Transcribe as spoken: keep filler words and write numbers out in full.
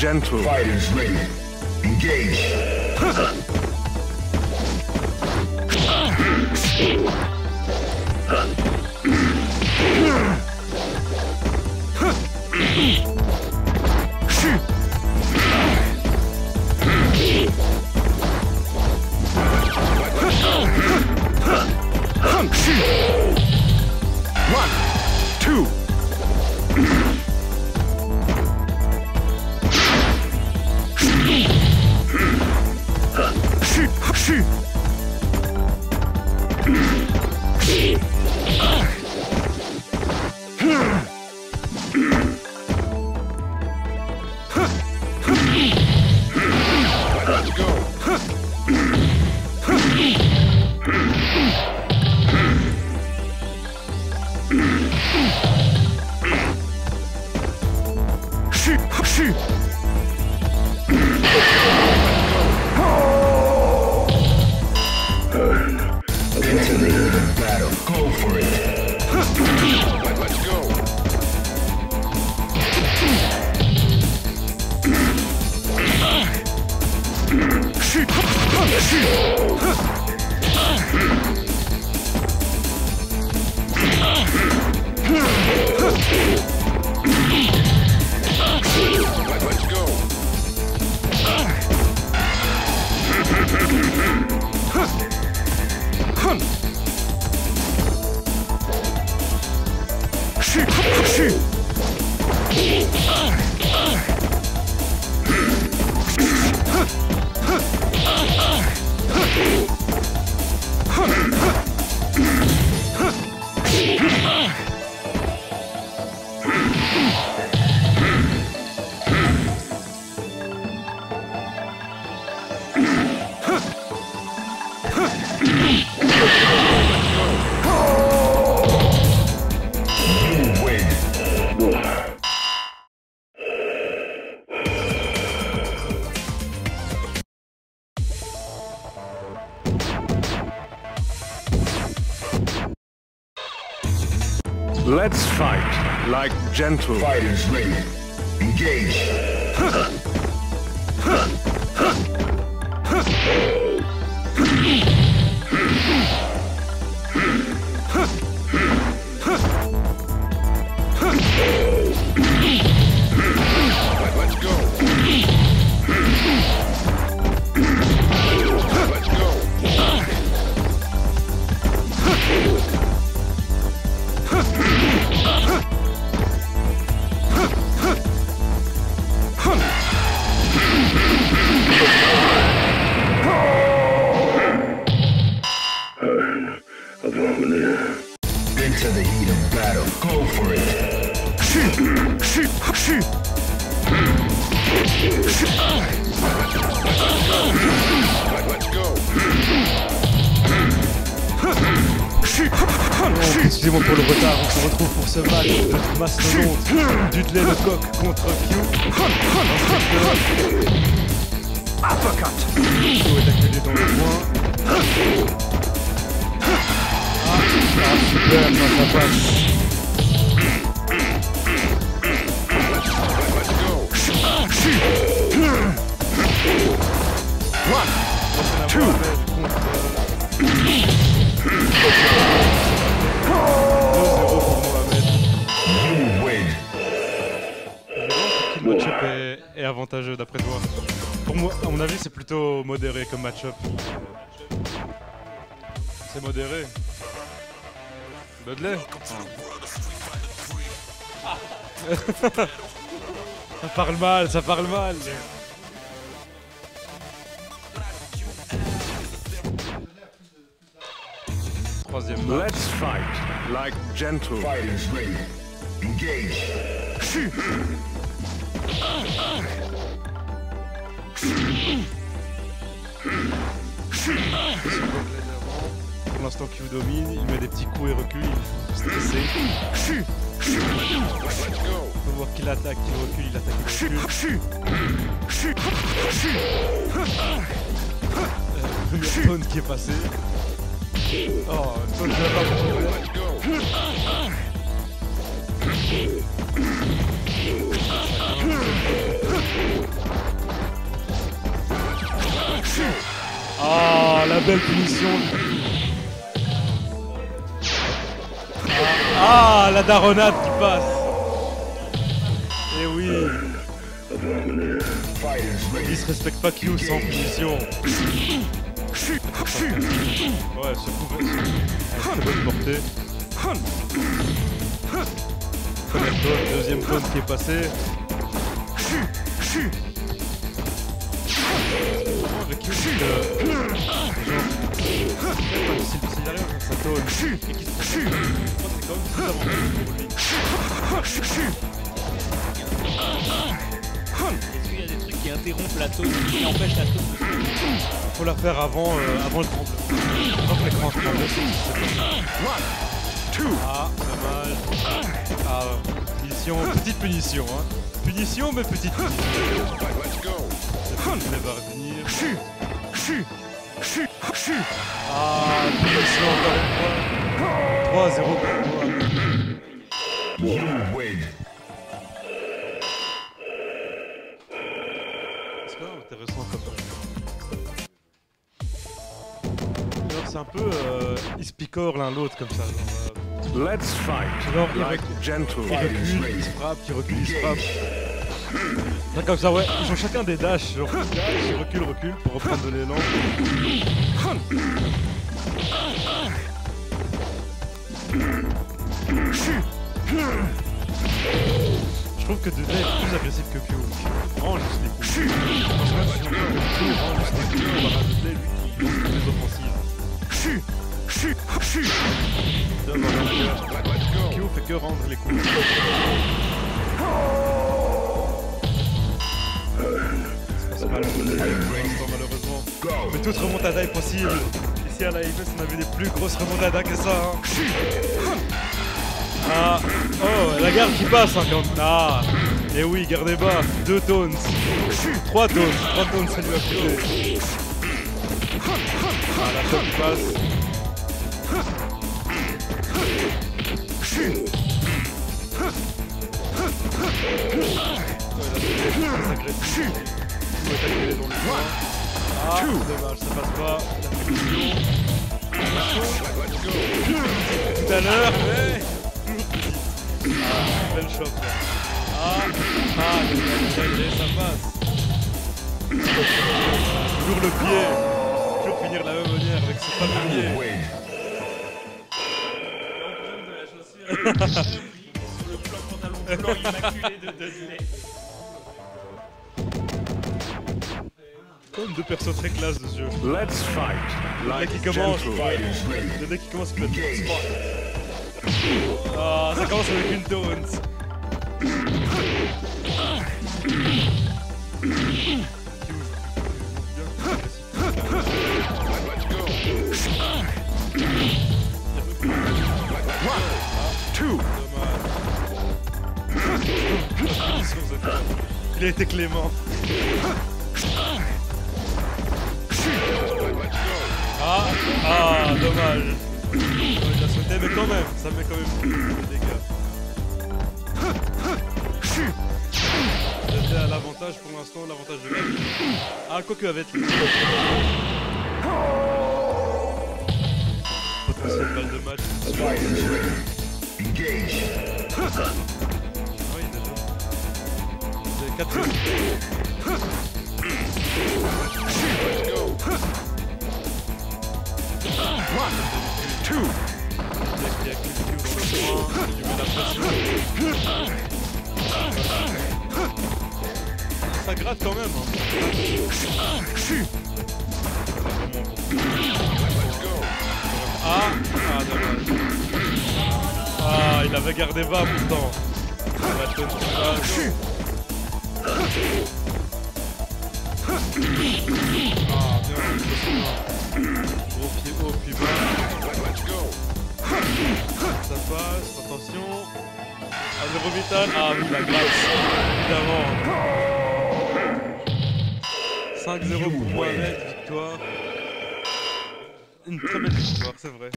gentle. Fighters ready. Engage. One, two. Let's go. Into the heat of battle. Go for it. Let's go. Let's go. Let's fight like gentle. Fighters ready. Engage. Let's go. Let's go. Into the heat of battle. Go for it. Let's go. Oh, excusez-moi pour le retard, on se retrouve pour ce match de mastodonte Dudley le coq contre Q. Uppercut. Q est acculé dans le coin. Ah, ah super, non, ça passe. One, two. deux zéro pour Mohamed. You win. Quel match-up est, est avantageux d'après toi? Pour moi, à mon avis, c'est plutôt modéré comme match-up. C'est modéré. Dudley. Ah. Ça parle mal, ça parle mal. Troisième match. Let's fight like gentle. Fighters ready. Engage. Pour l'instant, Q domine, il met des petits coups et recule, il est stressé. On peut voir qu'il attaque, il recule, il attaque, il recule. Euh, première tonne qui est passée. Oh, une tonne qui va pas pour belle punition. Ah, la daronade qui passe. Eh oui. Il se respecte pas Q sans punition. Ouais, ce coup avec très bonne portée. Première zone, deuxième zone qui est passée. Avec Q, c'est que... Genre... S'il arrive à sa tone et qu'il se prend, c'est quand même plus avantageux pour lui. Est-ce qu'il y a des trucs qui interrompent la tone, qui empêchent la tone de se faire? Il faut la faire avant, euh, avant le tremblement. Avant que l'écran se tremble. Ah, dommage. Ah, punition, petite punition. Hein. Punition, mais petite punition. Elle va revenir. Ah, punition encore une fois. trois zéro pour moi. C'est quand même intéressant comme ça. C'est un peu... Euh, ils se picorent l'un l'autre comme ça. Genre, euh, Let's fight genre il, like rec gentle. il recule, il se frappe, il recule, il se frappe. Là, comme ça, ouais, ils ont chacun des dashs. Genre, ils dash, ils reculent, reculent pour reprendre de l'élan. Je trouve que Dudley est plus agressif que Q. Vraiment juste les coups. Franchement, si on peut vraiment juste les coups, on va rajouter lui qui lance les offensives. Devant l'envers. Q fait que rendre les coups. C'est pas le pour l'instant malheureusement. Mais toute remontada est possible. Ici à la Hypest on a vu des plus grosses remontadas que ça. Hein. Ah, oh, la garde qui passe hein, quand... Ah, et oui, gardez bas, deux tones, trois tones, trois tones, ça lui a coûté. Ah, la shot qui passe. Ouais, là, c'est agressif. Il faut attaquer les dans le coin. Ah, dommage, ça passe pas. La punition. Tout à l'heure, mais... Ah, belle shot là. Ah, ah, ça passe. Toujours le pied. Toujours finir de la même manière avec ce pas de pied. Le plan pantalon blanc immaculé de Dudley. Comme deux persos très classe de ce jeu. Let's fight Le mec like qui commence. gentle. Le mec qui commence à mettre spot. Ah, ça commence avec une taunt. One, two. Il a été clément. Ah, ah, dommage. Il a sauté, mais quand même, ça met quand même plus de dégâts. C'était à l'avantage pour l'instant, l'avantage de la vie. Ah, quoique avec le potentiel balle de match. Engage. Oui, déjà. C'est quatre. One, two. Il y a qui dans le coin, il lui met la pression. Ça gratte quand même. Hein. Ah, ah dommage. Ah, il avait gardé bas pourtant. La tête qui passe. Ah, bien, gros pied haut, puis bas. Ça passe, attention. Ah, zéro vital. Ah oui, la grâce, évidemment. cinq zéro pour Mohamed, victoire. Une très belle victoire, c'est vrai.